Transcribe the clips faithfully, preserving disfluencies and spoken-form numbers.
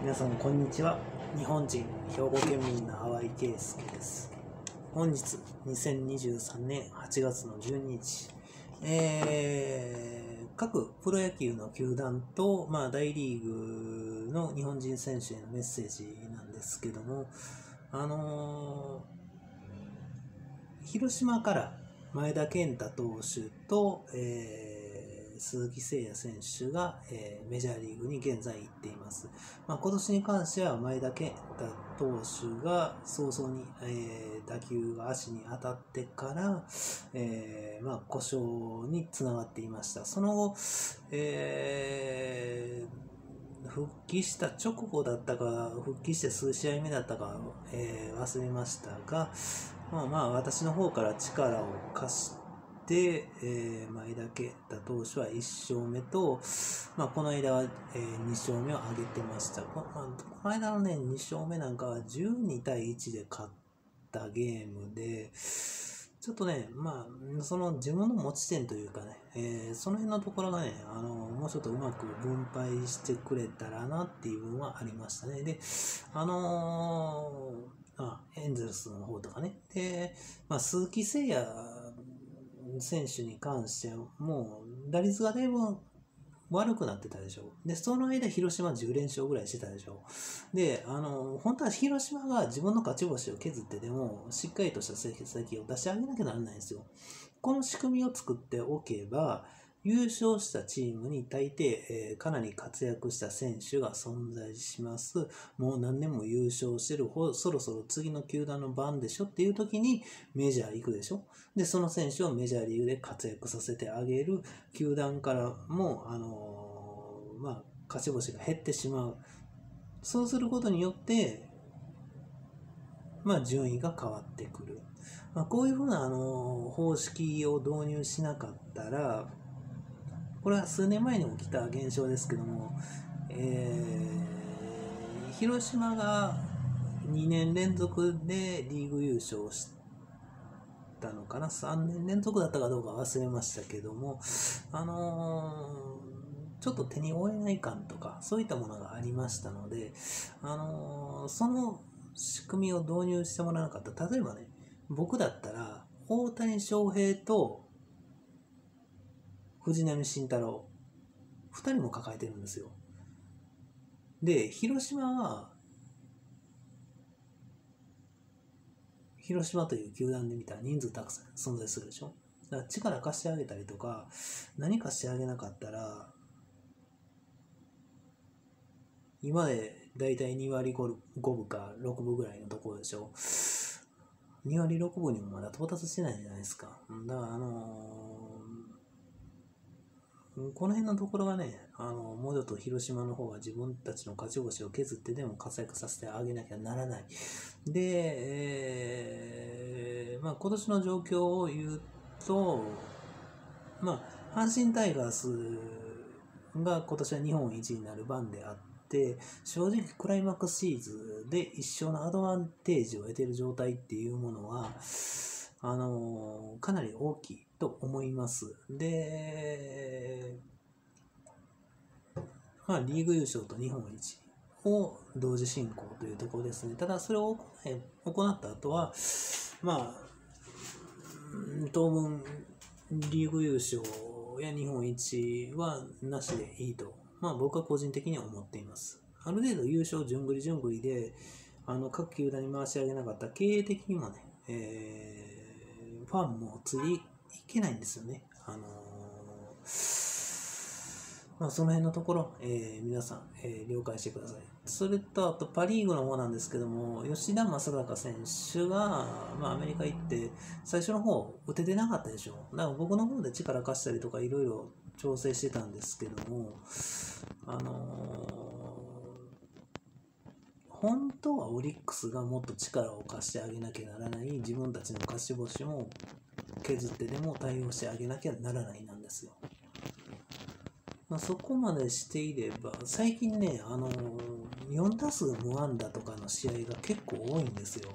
皆さんこんにちは。日本人兵庫県民の淡井圭介です。本日にせんにじゅうさんねんはちがつのじゅうににち、えー、各プロ野球の球団と、まあ、大リーグの日本人選手へのメッセージなんですけども、あのー、広島から前田健太投手と、えー鈴木誠也選手が、えー、メジャーリーグに現在行っています。まあ、今年に関しては前田健太投手が早々に、えー、打球が足に当たってから、えーまあ、故障につながっていました。その後、えー、復帰した直後だったか、復帰して数試合目だったか、えー、忘れましたが、まあ、まあ私の方から力を貸して、で、えー、前田健太投手はいっしょうめと、まあ、この間は、えー、にしょうめを挙げてました。こ, まあ、この間のね、にしょうめなんかはじゅうにたいいちで勝ったゲームで、ちょっとね、まあ、その自分の持ち点というかね、えー、その辺のところがね、あの、もうちょっとうまく分配してくれたらなっていう部分はありましたね。で、あのー、あエンゼルスの方とかね、で、まあ、鈴木誠也選手に関してはもう打率がだいぶ悪くなってたでしょ。で、その間広島じゅうれんしょうぐらいしてたでしょ。で、あの、本当は広島が自分の勝ち星を削ってでも、しっかりとした成績を出してあげなきゃならないんですよ。この仕組みを作っておけば、優勝したチームに大抵、えー、かなり活躍した選手が存在します。もう何年も優勝してる、そろそろ次の球団の番でしょっていう時にメジャー行くでしょ。で、その選手をメジャーリーグで活躍させてあげる球団からも、あのー、まあ、勝ち星が減ってしまう。そうすることによって、まあ、順位が変わってくる。まあ、こういうふうな、あのー、方式を導入しなかったら、これは数年前に起きた現象ですけども、えー、広島がにねんれんぞくでリーグ優勝したのかな、さんねんれんぞくだったかどうか忘れましたけども、あのー、ちょっと手に負えない感とか、そういったものがありましたので、あのー、その仕組みを導入してもらわなかった。例えばね、僕だったら、大谷翔平と藤浪晋太郎、ふたりも抱えてるんですよ。で、広島は、広島という球団で見たら人数たくさん存在するでしょ。だから力貸してあげたりとか、何かしてあげなかったら、今でだいたいにわりごぶかろくぶぐらいのところでしょ。にわりろくぶにもまだ到達してないじゃないですか。だからあのー、この辺のところがね、あのもうちょっと広島の方が自分たちの勝ち星を削ってでも活躍させてあげなきゃならない。で、えーまあ、今年の状況を言うと、まあ、阪神タイガースが今年は日本一になる番であって、正直クライマックスシーズンで一勝のアドバンテージを得ている状態っていうものは、あのー、かなり大きいと思います。で、まあ、リーグ優勝と日本一を同時進行というところですね。ただそれを行った後は、まあ、当分リーグ優勝や日本一はなしでいいと、まあ、僕は個人的には思っています。ある程度優勝順繰り順繰りであの各球団に回し上げなかった経営的にもね、えー、ファンもついいけないんですよね。あのーまあ、その辺のところ、えー、皆さん、えー、了解してください。それと、あとパ・リーグの方なんですけども、吉田正尚選手が、まあ、アメリカ行って、最初の方、打ててなかったでしょ。だから僕の方で力貸したりとか、いろいろ調整してたんですけども、あのー、本当はオリックスがもっと力を貸してあげなきゃならない、自分たちの勝ち星も削ってでも対応してあげなきゃならないなんですよ。まあ、そこまでしていれば、最近ね、あのー、よんたすう無安打とかの試合が結構多いんですよ。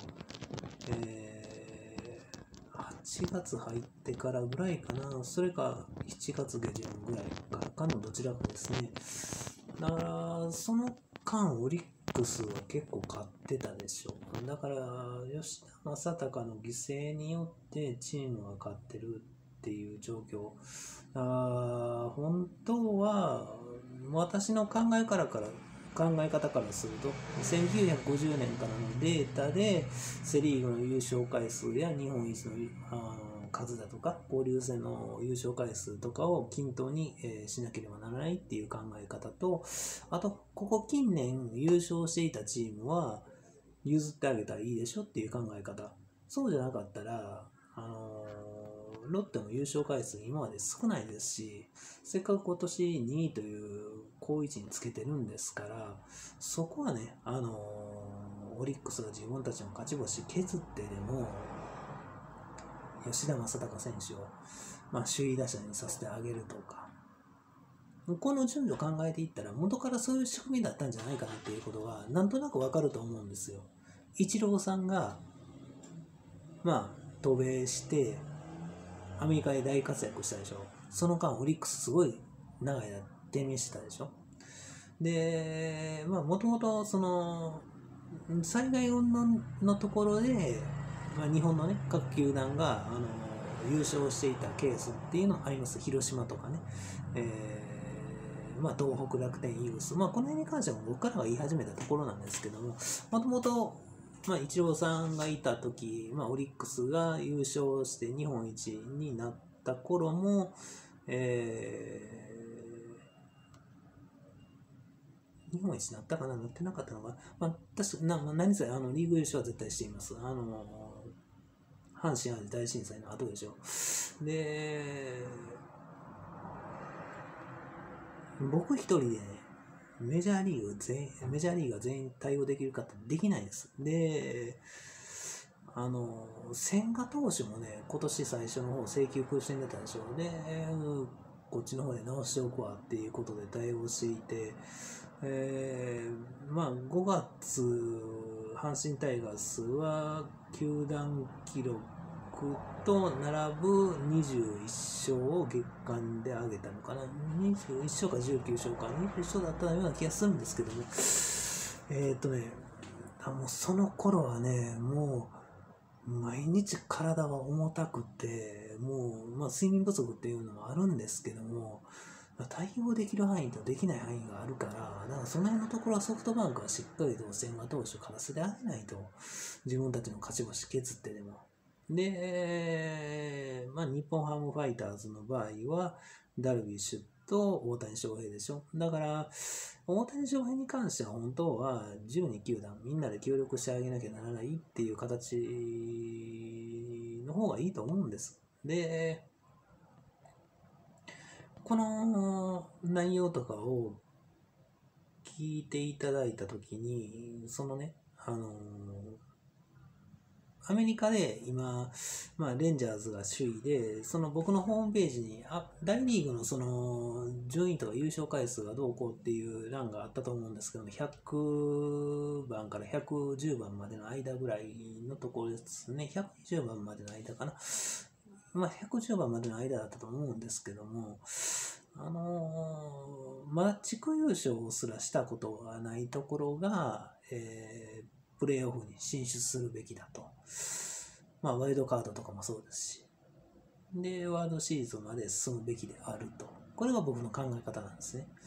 えー、はちがつ入ってからぐらいかな、それかしちがつげじゅんぐらいか、かのどちらかですね。だから、その間、オリックスは結構勝ってたでしょ。だから吉田正尚の犠牲によってチームが勝ってるっていう状況。あ本当は私の考えからから考え方からするとせんきゅうひゃくごじゅうねんからのデータでセ・リーグの優勝回数や日本一のあ数だとか交流戦の優勝回数とかを均等に、えー、しなければならないっていう考え方と、あとここ近年優勝していたチームは譲ってあげたらいいでしょっていう考え方。そうじゃなかったら、あのー、ロッテも優勝回数今まで少ないですし、せっかく今年にいという好位置につけてるんですから、そこはね、あのー、オリックスが自分たちの勝ち星削ってでも吉田正尚選手を、まあ、首位打者にさせてあげるとか、この順序を考えていったら元からそういう仕組みだったんじゃないかなっていうことはなんとなくわかると思うんですよ。イチローさんがまあ渡米してアメリカで大活躍したでしょ。その間オリックスすごい長い間低迷してたでしょ。でまあもともとその災害云々のところで、まあ、日本のね各球団があの優勝していたケースっていうのあります。広島とかね、えーまあ、東北楽天イーグルス、まあ、この辺に関しては僕からが言い始めたところなんですけども、もともとまあイチローさんがいた時、まあ、オリックスが優勝して日本一になった頃も、えー日本一になったかな、なってなかったのか、まあ、確かな、まあ、何せあのリーグ優勝は絶対しています。あの阪神・淡路大震災の後でしょ。で、僕一人でね、メジャーリーグ全メジャーリーグが全員対応できるかってできないです。で、あの千賀投手もね、今年最初の方請求苦しんでたでしょ。で、こっちの方で直しておくわっていうことで対応していて、えー、まあごがつ阪神タイガースは球団記録と並ぶにじゅういっ勝を月間で上げたのかな。にじゅういっ勝かじゅうきゅう勝か、にじゅういっ勝だったような気がするんですけども、えー、っとねもうその頃はね、もう毎日体は重たくて、もう、まあ、睡眠不足っていうのもあるんですけども、対応できる範囲とできない範囲があるから、だからその辺のところはソフトバンクはしっかりと千賀投手からせてあげないと、自分たちの勝ち星削ってでも。で、まあ、日本ハムファイターズの場合は、ダルビッシュと大谷翔平でしょ。だから、大谷翔平に関しては本当はじゅうに球団みんなで協力してあげなきゃならないっていう形の方がいいと思うんです。で、この内容とかを聞いていただいたときに、そのね、あのー、アメリカで今、まあ、レンジャーズが首位で、その僕のホームページに、あ大リーグのその順位とか優勝回数がどうこうっていう欄があったと思うんですけども、ひゃくばんからひゃくじゅうばんまでの間ぐらいのところですね。ひゃくにじゅうばんまでの間かな。まあ、ひゃくじゅうばんまでの間だったと思うんですけども、あのー、まだ地区優勝すらしたことがないところが、えープレーオフに進出するべきだと。まあ、ワイルドカードとかもそうですし。で、ワールドシリーズまで進むべきであると。これが僕の考え方なんですね。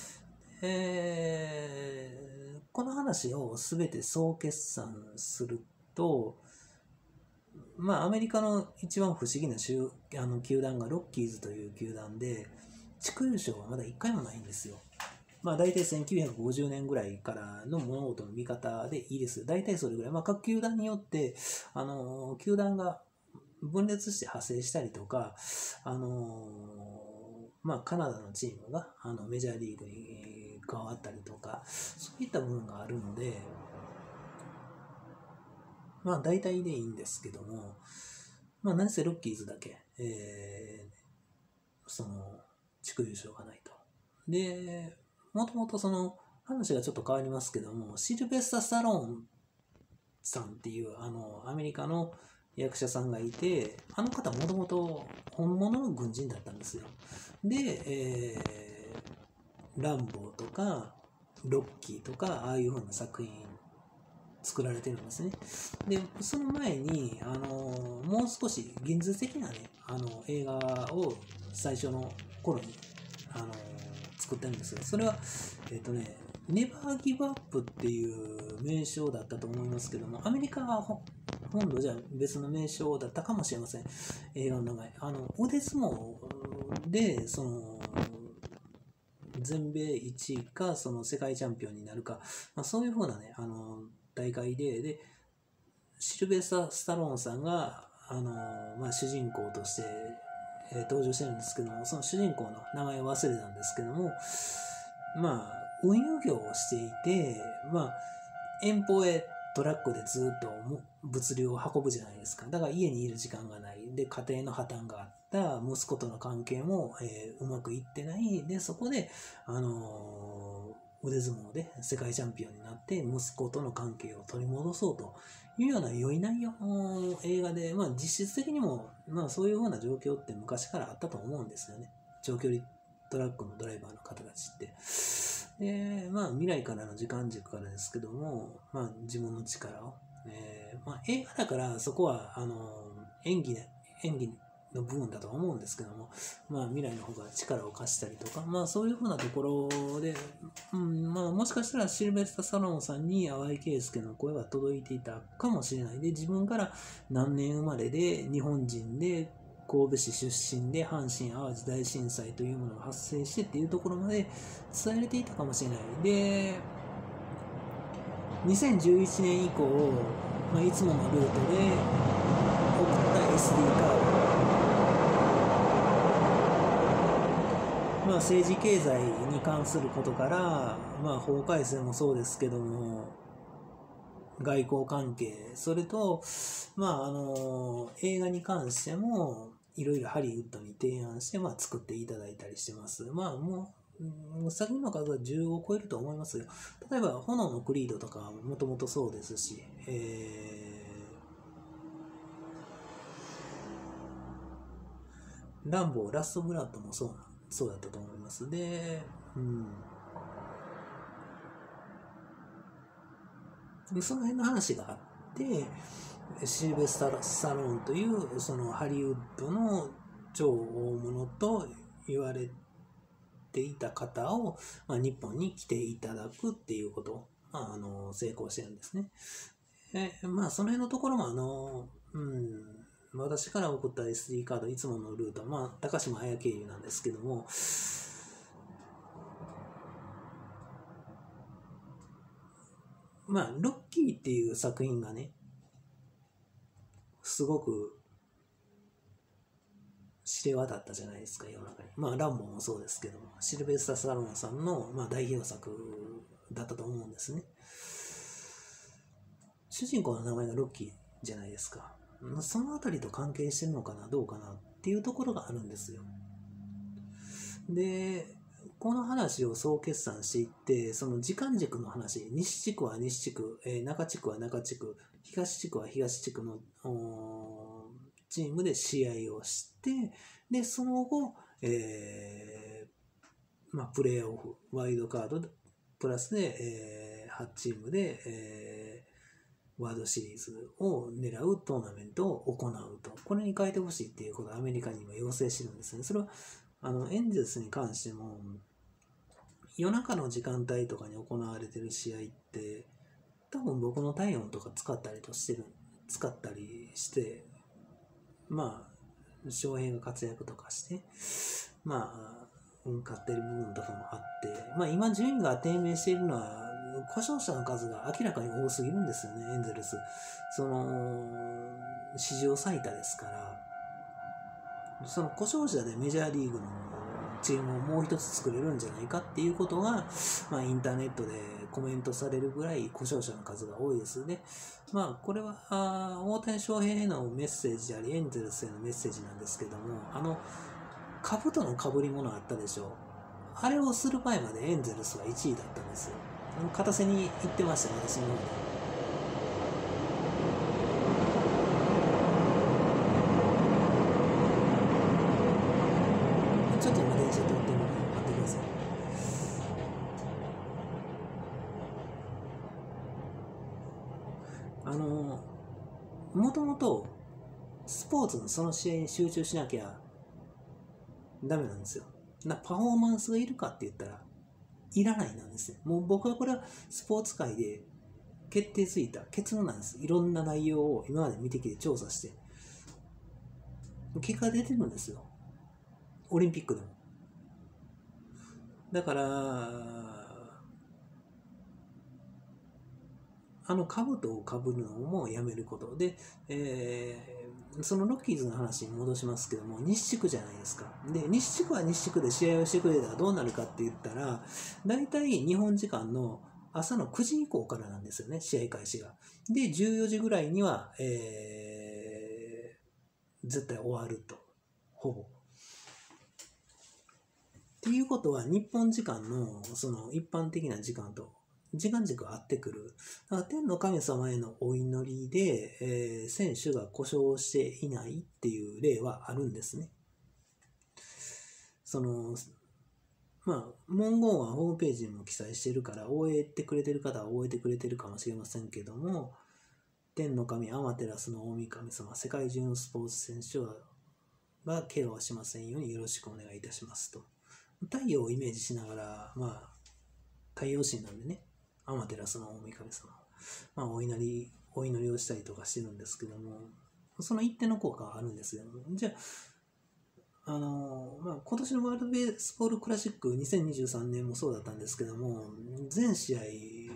えー、この話を全て総決算すると、まあ、アメリカの一番不思議なあの球団がロッキーズという球団で、地区優勝はまだいっかいもないんですよ。まあ大体せんきゅうひゃくごじゅうねんぐらいからの物事の見方でいいです。大体それぐらい。まあ各球団によって、あの、球団が分裂して派生したりとか、あの、まあカナダのチームがあのメジャーリーグに加わったりとか、そういった部分があるので、まあ大体でいいんですけども、まあ何せロッキーズだけ、えー、その、地区優勝がないと。で、もともとその話がちょっと変わりますけども、シルベスタ・スタローンさんっていうあのアメリカの役者さんがいて、あの方もともと本物の軍人だったんですよ。で、えー、ランボーとか、 ロッキーとかああいう風な作品作られてるんですね。でその前にあのもう少し現実的なねあの映画を最初の頃にあの作ってるんですよ。それはえっとねネバーギブアップっていう名称だったと思いますけども、アメリカは本土じゃ別の名称だったかもしれません。映画の名前あの腕相撲でその全米いちいかその世界チャンピオンになるか、まあ、そういう風なねあの大会で、でシルベスター・スタローンさんがあの、まあ、主人公として、えー、登場してるんですけども、その主人公の名前を忘れたんですけども、まあ運輸業をしていて、まあ遠方へトラックでずっと物流を運ぶじゃないですか。だから家にいる時間がない。で、家庭の破綻があった。息子との関係も、えー、うまくいってない。で、そこで、あのー、腕相撲で世界チャンピオンになって、息子との関係を取り戻そうというような良い内容の映画で、まあ実質的にも、まあそういうような状況って昔からあったと思うんですよね。長距離トラックのドライバーの方たちって。で、まあ未来からの時間軸からですけども、まあ自分の力を、えー、まあ映画だからそこはあの演技で、演技の部分だとは思うんですけども、まあ未来の方が力を貸したりとか、まあそういうふうなところで、うん、まあもしかしたらシルベスタ・サロンさんに淡井圭介の声は届いていたかもしれない。で、自分から何年生まれで日本人で、神戸市出身で阪神・淡路大震災というものが発生してっていうところまで伝えられていたかもしれない。で、にせんじゅういちねん以降、まあ、いつものルートで送った エスディー カード、まあ、政治経済に関することから、まあ、法改正もそうですけども、外交関係、それと、まあ、あの映画に関してもいろいろハリウッドに提案して、まあ、作っていただいたりしてます。まあもう作品の数はじゅうを超えると思いますよ。例えば炎のクリードとかもともとそうですし、えー、ランボーラストブラッドもそうそうだったと思います。で、うん。でその辺の話があって、シルベスタ・スタローンというそのハリウッドの超大物と言われていた方を、まあ、日本に来ていただくっていうことを、まあ、あの成功してるんですね。えまあその辺のところもあの、うん、私から送った エスディー カードいつものルート、まあ高島彩経由なんですけども、まあロッキーっていう作品がねすごく知れ渡ったじゃないですか、世の中に。まあランボーもそうですけども、シルベスタ・スタローンさんの、まあ、代表作だったと思うんですね。主人公の名前がロッキーじゃないですか。そのあたりと関係してるのかなどうかなっていうところがあるんですよ。でこの話を総決算していって、その時間軸の話、西地区は西地区、えー、中地区は中地区、東地区は東地区のチームで試合をして、で、その後、えー、まあ、プレーオフ、ワイドカードプラスで、えー、はちチームで、えー、ワールドシリーズを狙うトーナメントを行うと。これに変えてほしいっていうことをアメリカにも要請してるんですね。それは、あの、エンゼルスに関しても、夜中の時間帯とかに行われてる試合って、多分僕の体温とか使ったりとしてる、使ったりして、まあ、翔平が活躍とかして、まあ、勝ってる部分とかもあって、まあ今順位が低迷しているのは、故障者の数が明らかに多すぎるんですよね、エンゼルス。その、史上最多ですから、その故障者でメジャーリーグのチームをもう一つ作れるんじゃないかっていうことが、まあインターネットでコメントされるぐらい故障者の数が多いですね。まあこれは大谷翔平へのメッセージであり、エンゼルスへのメッセージなんですけども、あの、兜の被り物あったでしょ。あれをする前までエンゼルスはいちいだったんですよ。片瀬に行ってましたね、私の方で。ちょっと今電車通ってるので待ってください。 あのもともとスポーツのその試合に集中しなきゃダメなんですよ。なパフォーマンスがいるかって言ったらいらないなんですね。もう僕はこれはスポーツ界で決定ついた結論なんです。いろんな内容を今まで見てきて調査して結果が出てるんですよ、オリンピックでも。だからあの兜をかぶるのもやめることで、えー、そのロッキーズの話に戻しますけども、西地区じゃないですか。で、西地区は西地区で試合をしてくれたらどうなるかって言ったら、大体日本時間の朝のくじ以降からなんですよね、試合開始が。で、じゅうよじぐらいには、えー、絶対終わると、ほぼ。っていうことは、日本時間のその一般的な時間と時間軸が合ってくる。だから天の神様へのお祈りで、えー、選手が故障していないっていう例はあるんですね。そのまあ文言はホームページにも記載してるから終えてくれてる方は終えてくれてるかもしれませんけども、天の神アマテラスの大神様、世界中のスポーツ選手はが怪我をしませんようによろしくお願いいたしますと。太陽をイメージしながら、まあ太陽神なんでね、アマテラスの大神様、まあ、お祈り、お祈りをしたりとかしてるんですけども、その一定の効果があるんですよ。じゃあ、あのまあ、今年のワールドベースボールクラシックにせんにじゅうさんねんもそうだったんですけども、全試合、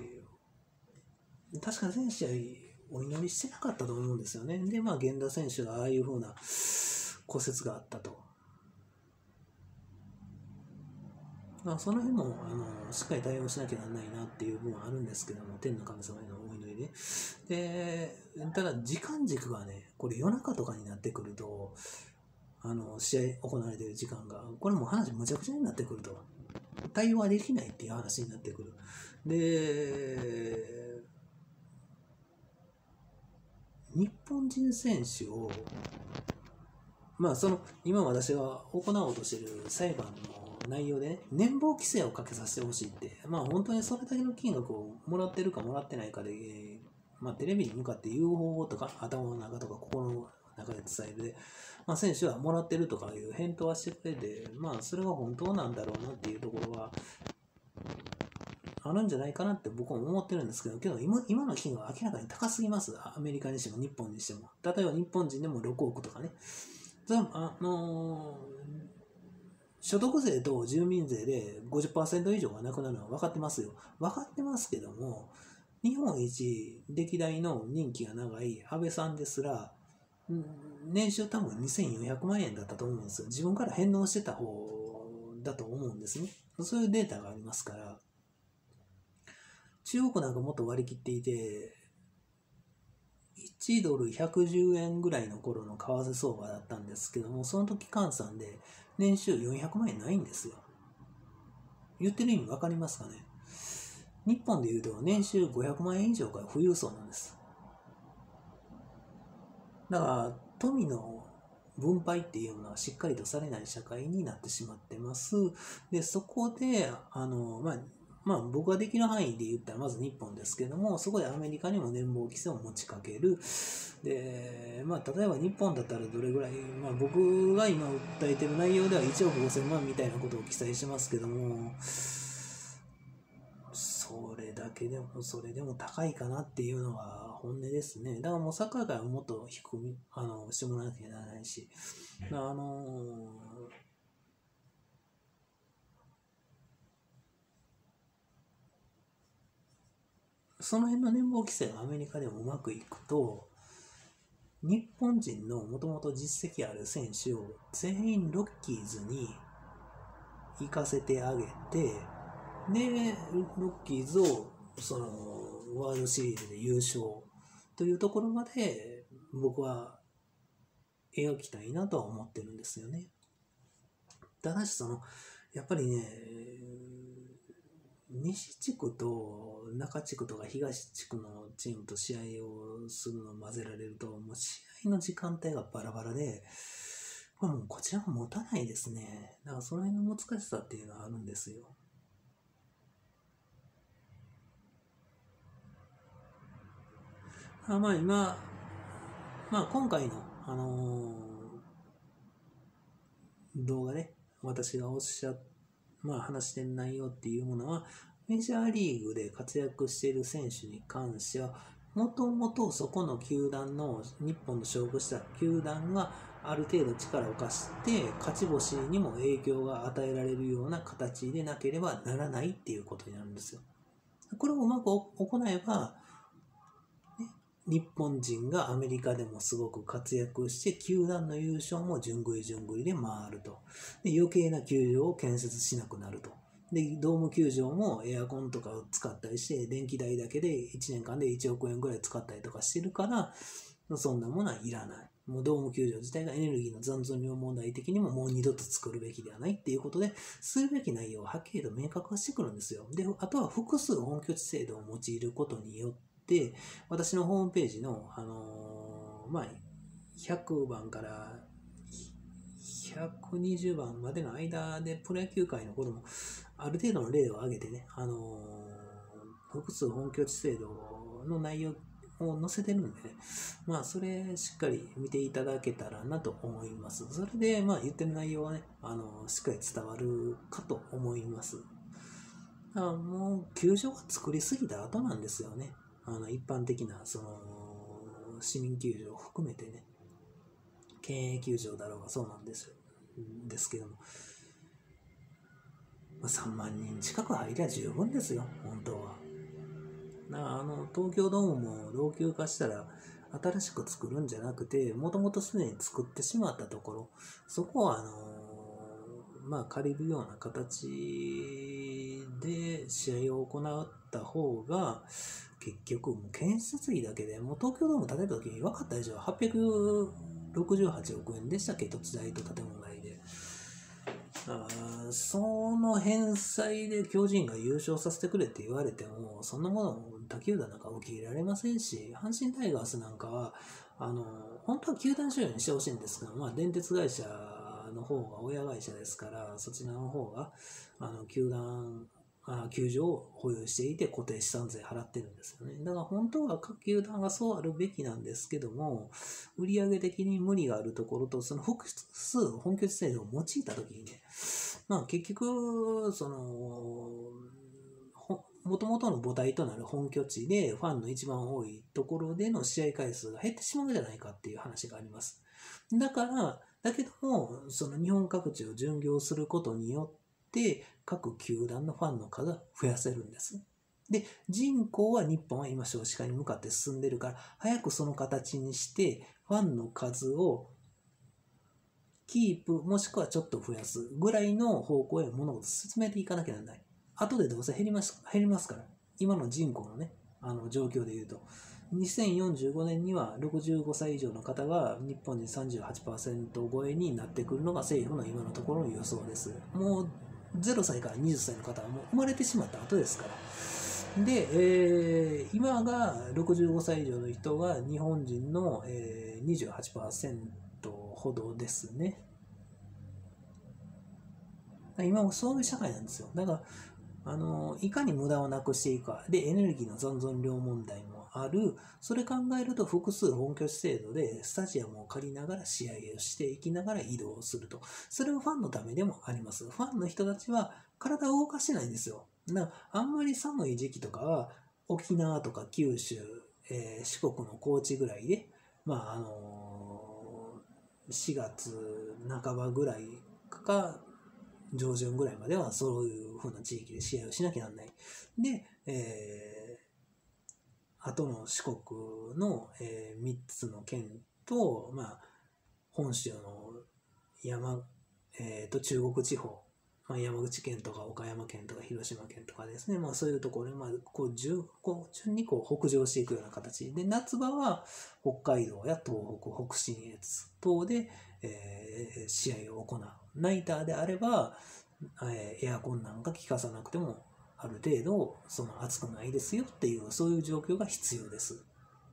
確か全試合お祈りしてなかったと思うんですよね。で、まあ、源田選手がああいう風な骨折があったと。まあ、その辺もあのしっかり対応しなきゃならないなっていう部分はあるんですけども、天の神様へのお祈りで。で、ただ時間軸がね、これ夜中とかになってくると、あの試合行われている時間が、これも話むちゃくちゃになってくると、対応はできないっていう話になってくる。で、日本人選手を、まあその今私が行おうとしている裁判の内容で、ね、年俸規制をかけさせてほしいって、まあ本当にそれだけの金額をもらってるかもらってないかで、まあテレビに向かって言う方法とか頭の中とか心の中で伝えるで、まあ選手はもらってるとかいう返答はしてくれて、まあそれが本当なんだろうなっていうところはあるんじゃないかなって僕は思ってるんですけど、けど今今の金額は明らかに高すぎます。アメリカにしても日本にしても。例えば日本人でもろくおくとかね。あのー所得税と住民税で ごじゅっパーセント 以上がなくなるのは分かってますよ。分かってますけども、日本一歴代の任期が長い安倍さんですら、年収多分にせんよんひゃくまんえんだったと思うんですよ。自分から返納してた方だと思うんですね。そういうデータがありますから、中国なんかもっと割り切っていて、いちドルひゃくじゅうえんぐらいの頃の為替相場だったんですけども、その時換算で年収よんひゃくまんえんないんですよ。言ってる意味分かりますかね。日本でいうと年収ごひゃくまんえん以上が富裕層なんです。だから富の分配っていうのはしっかりとされない社会になってしまってます。で、そこで、あの、まあ、まあ僕ができる範囲で言ったらまず日本ですけども、そこでアメリカにも年俸規制を持ちかける。で、まあ例えば日本だったらどれぐらい、まあ僕が今訴えてる内容ではいちおくごせんまんみたいなことを記載してますけども、それだけでも、それでも高いかなっていうのが本音ですね。だからもうサッカー界はもっと低く、あの、してもらわなきゃならないし、あのその辺の年俸規制がアメリカでもうまくいくと、日本人のもともと実績ある選手を全員ロッキーズに行かせてあげて、で、ロッキーズをそのワールドシリーズで優勝というところまで僕は描きたいなとは思ってるんですよね。ただしそのやっぱりね、西地区と中地区とか東地区のチームと試合をするのを混ぜられると、もう試合の時間帯がバラバラで、これもうこちらも持たないですね。だからその辺の難しさっていうのはあるんですよ。 あまあ今、まあ今回の、あのー動画で私がおっしゃ、まあ話してる内容っていうものは、メジャーリーグで活躍している選手に関しては、もともとそこの球団の、日本の勝負した球団がある程度力を貸して、勝ち星にも影響が与えられるような形でなければならないっていうことになるんですよ。これをうまく行えば、日本人がアメリカでもすごく活躍して、球団の優勝も順繰り順繰りで回ると。で、余計な球場を建設しなくなると。で、ドーム球場もエアコンとかを使ったりして、電気代だけでいちねんかんでいちおくえんぐらい使ったりとかしてるから、そんなものはいらない。もうドーム球場自体がエネルギーの残存量問題的にももう二度と作るべきではないっていうことで、するべき内容をはっきりと明確化してくるんですよ。で、あとは複数本拠地制度を用いることによって、私のホームページの、あのー、まあ、ひゃくばんからひゃくにじゅうばんまでの間でプロ野球界のこともある程度の例を挙げてね、あのー、複数本拠地制度の内容を載せてるんでね、まあそれしっかり見ていただけたらなと思います。それでまあ言ってる内容はね、あのー、しっかり伝わるかと思います。あもう球場が作りすぎた後なんですよね。あの一般的なその市民球場を含めてね、県営球場だろうがそうなんですよ。ですけども、まあ、さんまんにん近く入りゃ十分ですよ、本当は。だからあの東京ドームも老朽化したら新しく作るんじゃなくて、もともとすでに作ってしまったところ、そこはあのまあ借りるような形で試合を行った方が、結局もう建設費だけでもう東京ドーム建てた時に分かったでしょ、はっぴゃくろくじゅうはちおくえんでしたっけ、土地代と建物代で。あその返済で巨人が優勝させてくれって言われても、そんなもの他球団なんか受け入れられませんし、阪神タイガースなんかは、あの、本当は球団所有にしてほしいんですけど、まあ、電鉄会社の方が親会社ですから、そちらの方が、あの、球団、あ球場を保有していて固定資産税払ってるんですよね。だから本当は各球団がそうあるべきなんですけども、売上的に無理があるところと、その複数本拠地制度を用いたときにね、まあ結局、その、もともとの母体となる本拠地でファンの一番多いところでの試合回数が減ってしまうじゃないかっていう話があります。だから、だけども、その日本各地を巡業することによって、各球団のファンの数が増やせるんです。で、人口は日本は今少子化に向かって進んでるから、早くその形にして、ファンの数をキープ、もしくはちょっと増やすぐらいの方向へ物事を進めていかなきゃならない。後でどうせ減ります、減りますから。今の人口のね、あの状況で言うと。にせんよんじゅうごねんにはろくじゅうごさい以上の方が日本人 さんじゅうはちパーセント 超えになってくるのが政府の今のところの予想です。もうゼロさいからはたちの方はもう生まれてしまった後ですから。で、えー、今がろくじゅうごさい以上の人が日本人の、えー、にじゅうはちパーセントほどですね。今もそういう社会なんですよ。だから、あの、いかに無駄をなくしていくか。で、エネルギーの残存量問題もある。それ考えると複数本拠地制度でスタジアムを借りながら試合をしていきながら移動すると。それはファンのためでもあります。ファンの人たちは体を動かしてないんですよ。だからあんまり寒い時期とかは沖縄とか九州、えー、四国の高知ぐらいで、まああのー、しがつなかばぐらいか上旬ぐらいまではそういう風な地域で試合をしなきゃなんない。で、えー、後の四国の、えー、みっつの県と、まあ、本州の山、えー、と中国地方、まあ、山口県とか岡山県とか広島県とかですね、まあ、そういうところで、まあ、こう順こう順にこう北上していくような形で、夏場は北海道や東北、北信越等で、えー、試合を行う。ナイターであれば、えー、エアコンなんか効かさなくてもある程度その暑くないですよっていうそういう状況が必要です。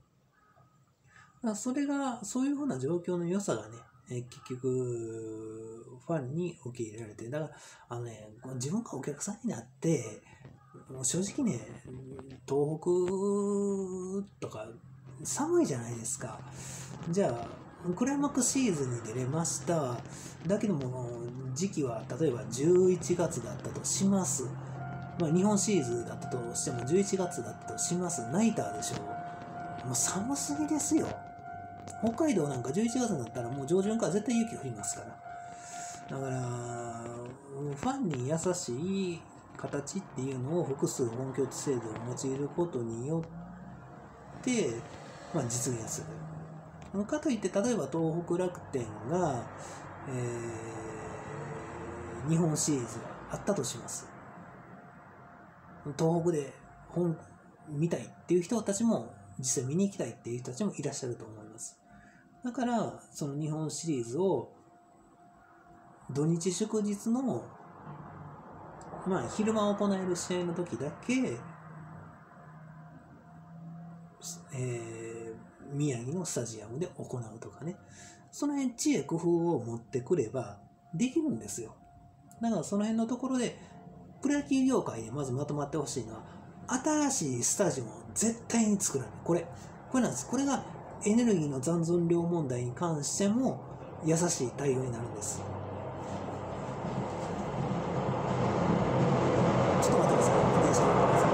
それがそういうふうな状況の良さがね、えー、結局ファンに受け入れられて、だからあのね、自分がお客さんになってもう正直ね、東北とか寒いじゃないですか。じゃあクライマックスシーズンに出れました。だけども時期は例えばじゅういちがつだったとします。まあ、日本シリーズだったとしてもじゅういちがつだったとします。ナイターでしょう。もう寒すぎですよ。北海道なんかじゅういちがつになったらもう上旬から絶対雪降りますから。だからファンに優しい形っていうのを複数本拠地制度を用いることによって、まあ、実現する。かといって例えば東北楽天が、えー、日本シリーズがあったとします。東北で本見たいっていう人たちも実際見に行きたいっていう人たちもいらっしゃると思います。だからその日本シリーズを土日祝日のまあ昼間行える試合の時だけ、えー、宮城のスタジアムで行うとかね、その辺知恵工夫を持ってくればできるんですよ。だからその辺のところでプロ野球業界でまずまとまってほしいのは、新しいスタジアムを絶対に作らない。これ、これなんです。これがエネルギーの残存量問題に関しても優しい対応になるんです。ちょっと待ってください。電車に乗ってください。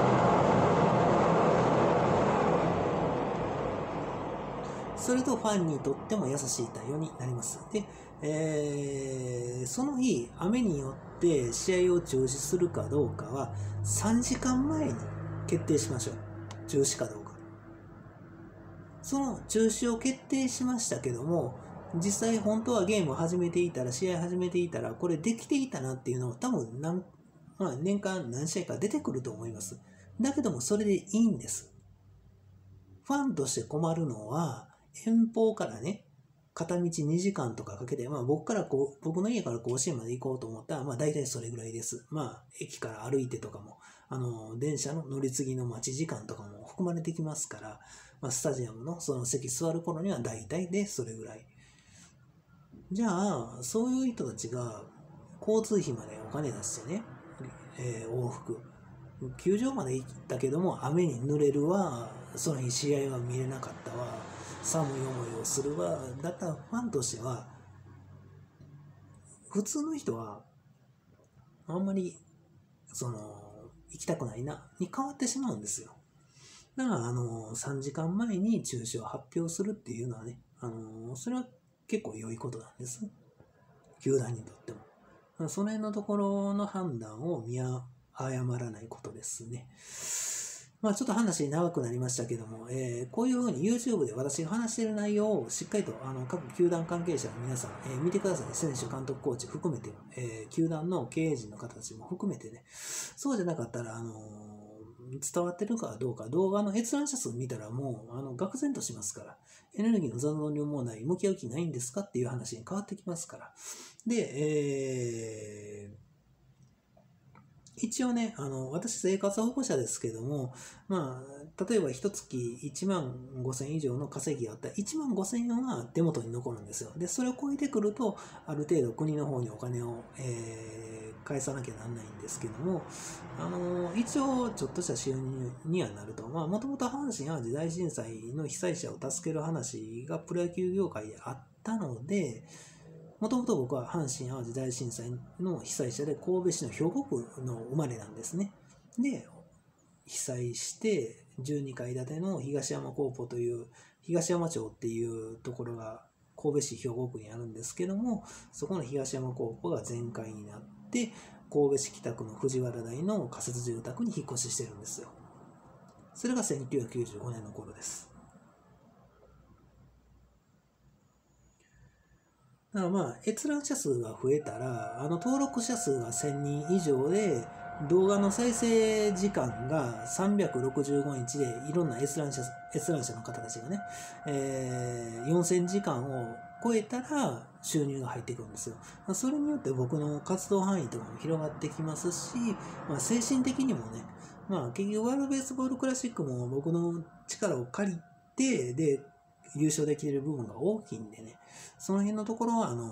それとファンにとっても優しい対応になります。で、えー、その日、雨によって試合を中止するかどうかはさんじかんまえに決定しましょう。中止かどうか。その中止を決定しましたけども、実際本当はゲームを始めていたら、試合始めていたら、これできていたなっていうのを多分何、まあ、年間何試合か出てくると思います。だけどもそれでいいんです。ファンとして困るのは、遠方からね、片道にじかんとかかけて、まあ僕からこう、僕の家から甲子園まで行こうと思ったら、まあ大体それぐらいです。まあ駅から歩いてとかも、あの、電車の乗り継ぎの待ち時間とかも含まれてきますから、まあスタジアムのその席座る頃には大体でそれぐらい。じゃあ、そういう人たちが交通費までお金出してね、えー、往復。球場まで行ったけども雨に濡れるわ、その日試合は見れなかったわ、寒い思いをするわ、だったらファンとしては普通の人はあんまりその行きたくないなに変わってしまうんですよ。だからあのさんじかんまえに中止を発表するっていうのはね、あのそれは結構良いことなんです、球団にとっても。その辺のところの判断を見誤らないことですね。まあちょっと話長くなりましたけども、えー、こういうふうに YouTube で私が話している内容をしっかりとあの各球団関係者の皆さん、えー、見てください。選手、監督、コーチ含めて、えー、球団の経営陣の方たちも含めてね、そうじゃなかったら、あのー、伝わってるかどうか、動画の閲覧者数見たらもうあの愕然としますから、エネルギーの残存量問題に向き合う気ないんですかっていう話に変わってきますから。で、えー一応ね、あの、私生活保護者ですけども、まあ、例えば一月いちまんごせん以上の稼ぎがあったら、いちまんごせんえんは手元に残るんですよ。で、それを超えてくると、ある程度国の方にお金を、えー、返さなきゃなんないんですけども、あの、一応ちょっとした収入にはなると。まあ、もともと阪神・淡路大震災の被災者を助ける話がプロ野球業界であったので、もともと僕は阪神・淡路大震災の被災者で神戸市の兵庫区の生まれなんですね。で、被災してじゅうにかい建ての東山高校という東山町っていうところが神戸市兵庫区にあるんですけども、そこの東山高校が全壊になって神戸市北区の藤原台の仮設住宅に引っ越ししてるんですよ。それがせんきゅうひゃくきゅうじゅうごねんの頃です。だからまあ閲覧者数が増えたら、あの登録者数がせんにん以上で、動画の再生時間がさんびゃくろくじゅうごにちでいろんな閲覧者、閲覧者の方たちがね、えー、よんせんじかんを超えたら収入が入ってくるんですよ。それによって僕の活動範囲とかも広がってきますし、まあ、精神的にもね、まあ結局ワールドベースボールクラシックも僕の力を借りて、で、優勝できる部分が大きいんでね、その辺のところは、あのー、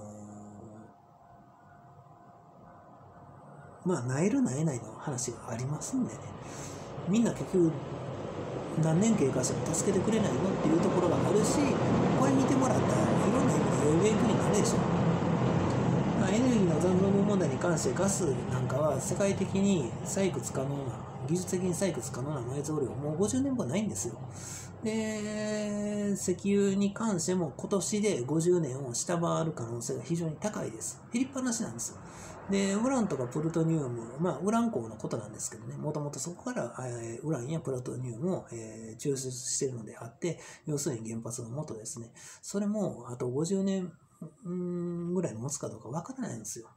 まあ、なえるなえないの話がありますんでね、みんな結局、 何年経過しても助けてくれないのっていうところがあるし、これ見てもらったらいろんな意味で良い勉強になるでしょ。まあ、エネルギーの残存量問題に関してガスなんかは世界的に採掘可能な、技術的に採掘可能な埋蔵量もうごじゅうねんぶんないんですよ。で、石油に関しても今年でごじゅうねんを下回る可能性が非常に高いです。減りっぱなしなんですよ。で、ウランとかプルトニウム、まあ、ウラン鉱のことなんですけどね、もともとそこから、えー、ウランやプルトニウムを、えー、抽出しているのであって、要するに原発の元ですね。それもあとごじゅうねんぐらい持つかどうかわからないんですよ。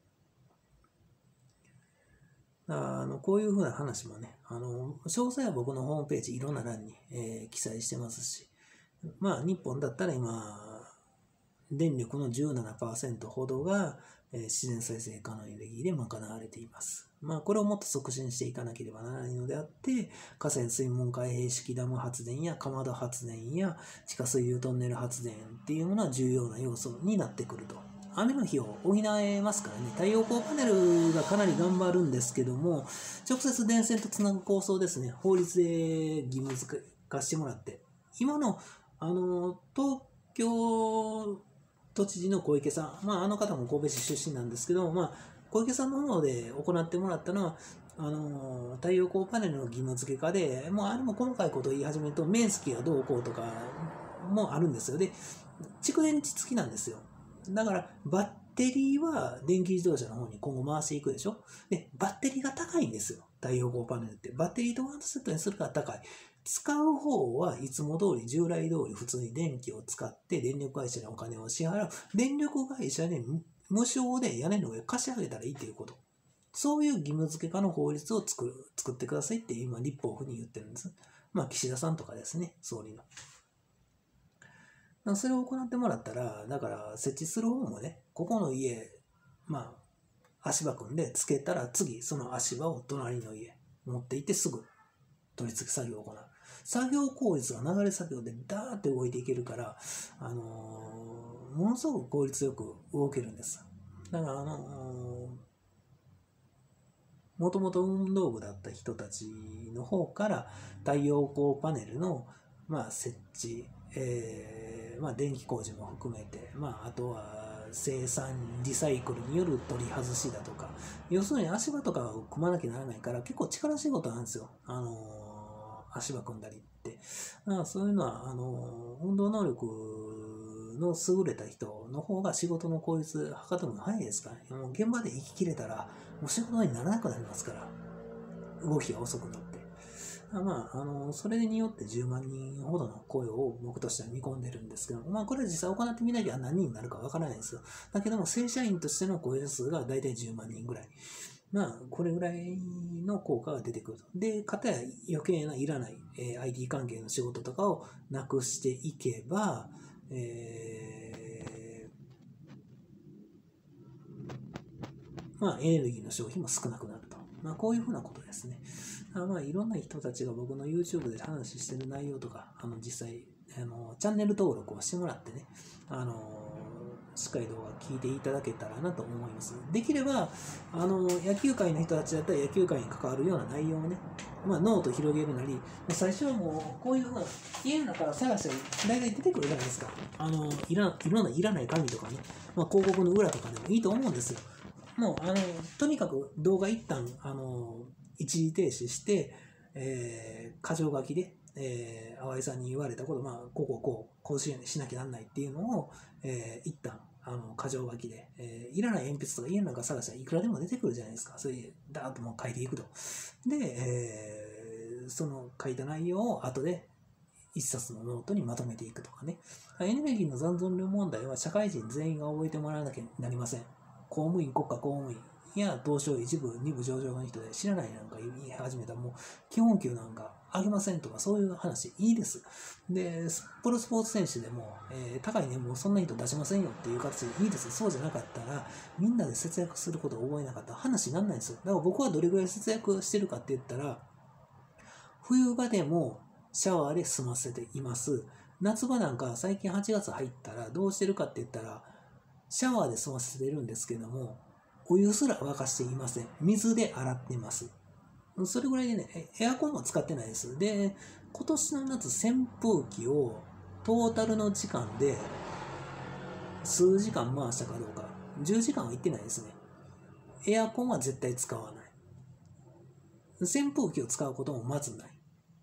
あのこういうふうな話もね、あの詳細は僕のホームページいろんな欄に、えー、記載してますし、まあ日本だったら今、電力の じゅうななパーセント ほどが、えー、自然再生可能エネルギーで賄われています。まあこれをもっと促進していかなければならないのであって、河川水門開閉式ダム発電やかまど発電や地下水流トンネル発電っていうものは重要な要素になってくると。雨の日を補えますからね、太陽光パネルがかなり頑張るんですけども、直接電線とつなぐ構想ですね、法律で義務付け化してもらって、今の、あの、東京都知事の小池さん、まあ、あの方も神戸市出身なんですけど、まあ、小池さんの方で行ってもらったのは、あの太陽光パネルの義務付け化で、もうあれも細かいことを言い始めると、面積がどうこうとかもあるんですよ。で、蓄電池付きなんですよ。だからバッテリーは電気自動車の方に今後回していくでしょ。で、バッテリーが高いんですよ。太陽光パネルって。バッテリーとワンセットにするから高い。使う方はいつも通り、従来通り普通に電気を使って電力会社にお金を支払う。電力会社に無償で屋根の上貸し上げたらいいということ。そういう義務付け化の法律を作る、作ってくださいって今立法府に言ってるんです。まあ岸田さんとかですね、総理の。それを行ってもらったら、だから設置する方もね、ここの家、まあ、足場組んでつけたら次、その足場を隣の家持って行ってすぐ取り付け作業を行う。作業効率が流れ作業でダーって動いていけるから、あのー、ものすごく効率よく動けるんです。だから、あのー、もともと運動部だった人たちの方から太陽光パネルの、まあ、設置、えーまあ、電気工事も含めて、まあ、あとは生産リサイクルによる取り外しだとか、要するに足場とかを組まなきゃならないから結構力仕事なんですよ、あのー、足場組んだりって。あそういうのはあのー、運動能力の優れた人の方が仕事の効率測るのが早いですからね。もう現場で生き切れたらもう仕事にならなくなりますから、動きが遅くなって。まあ、あのそれによってじゅうまんにんほどの雇用を僕としては見込んでるんですけど、まあ、これは実際行ってみなきゃ何人になるかわからないんですよ。だけども、正社員としての雇用数がだいたいじゅうまんにんぐらい。まあ、これぐらいの効果が出てくると。で、かたや余計ないらない、えー、アイティー 関係の仕事とかをなくしていけば、えー、まあ、エネルギーの消費も少なくなると。まあ、こういうふうなことですね。あまあ、いろんな人たちが僕の YouTube で話してる内容とか、あの実際あのチャンネル登録をしてもらってね、あのしっかり動画聞いていただけたらなと思います。できればあの野球界の人たちだったら野球界に関わるような内容をね、まあ、ノート広げるなり、最初はもうこういうふうな家の中から探して大体出てくるじゃないですか。あのいらいろんないらない紙とかね、まあ、広告の裏とかでもいいと思うんですよ。もうあのとにかく動画一旦あの一時停止して、えー、箇条書きで、えー、淡井さんに言われたこと、まあ、こうこうこう、こうしなきゃなんないっていうのを、えー、一旦、あの、箇条書きで、えー、いらない鉛筆とか家の中探したらいくらでも出てくるじゃないですか。それで、ダーッともう書いていくと。で、えー、その書いた内容を後で一冊のノートにまとめていくとかね。エネルギーの残存量問題は社会人全員が覚えてもらわなきゃなりません。公務員、国家公務員、いや東証一部二部上場の人で知らないなんか言い始めたらもう基本給なんかあげませんとかそういう話いいです。でプロスポーツ選手でも、えー、高い年俸そんな人出しませんよっていう形でいいです。そうじゃなかったらみんなで節約することを覚えなかったら話にならないんですよ。だから僕はどれぐらい節約してるかって言ったら、冬場でもシャワーで済ませています。夏場なんか最近はちがつ入ったらどうしてるかって言ったらシャワーで済ませてるんですけども、お湯すら沸かしていません。水で洗っています。それぐらいでね、エアコンも使ってないです。で、 今年の夏扇風機をトータルの時間で数時間回したかどうか、じゅうじかんはいってないですね。エアコンは絶対使わない。扇風機を使うこともまずない。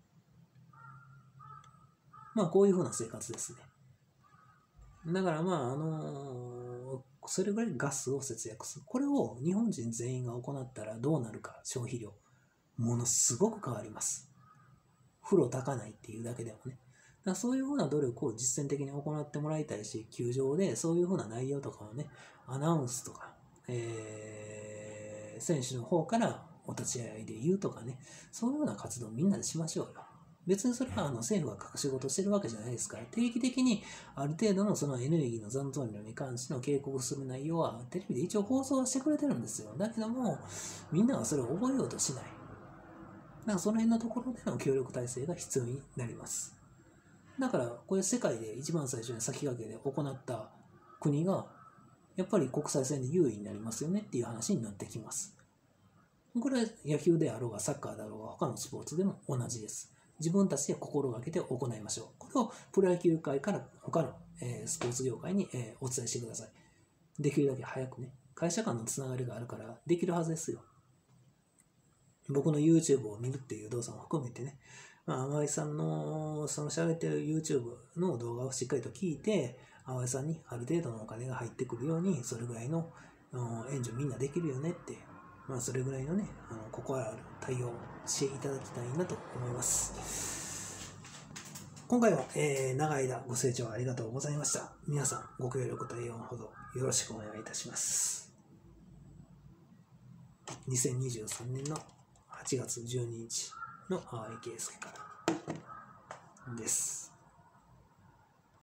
まあこういうふうな生活ですね。だからまああのー、それぐらいガスを節約する。これを日本人全員が行ったらどうなるか、消費量。ものすごく変わります。風呂炊かないっていうだけでもね。だからそういうふうな努力を実践的に行ってもらいたいし、球場でそういうふうな内容とかをね、アナウンスとか、えー、選手の方からお立ち会いで言うとかね、そういうような活動をみんなでしましょうよ。別にそれはあの政府が隠し事してるわけじゃないですから、定期的にある程度のそのエネルギーの残存量に関しての警告する内容はテレビで一応放送はしてくれてるんですよ。だけども、みんながそれを覚えようとしない。だからその辺のところでの協力体制が必要になります。だからこれ世界で一番最初に先駆けで行った国がやっぱり国際戦で優位になりますよねっていう話になってきます。これは野球であろうがサッカーだろうが他のスポーツでも同じです。自分たちで心がけて行いましょう。これをプロ野球界から他の、えー、スポーツ業界に、えー、お伝えしてください。できるだけ早くね。会社間のつながりがあるからできるはずですよ。僕の YouTube を見るっていう動作も含めてね、まあ、淡井さんのその喋ってる YouTube の動画をしっかりと聞いて、淡井さんにある程度のお金が入ってくるように、それぐらいの援助みんなできるよねって、まあ、それぐらいのね、あの心ある対応をしていただきたいなと思います。今回は、えー、長い間ご清聴ありがとうございました。皆さんご協力と栄養のほどよろしくお願いいたします。にせんにじゅうさんねんのはちがつじゅうににちの淡井圭介からです。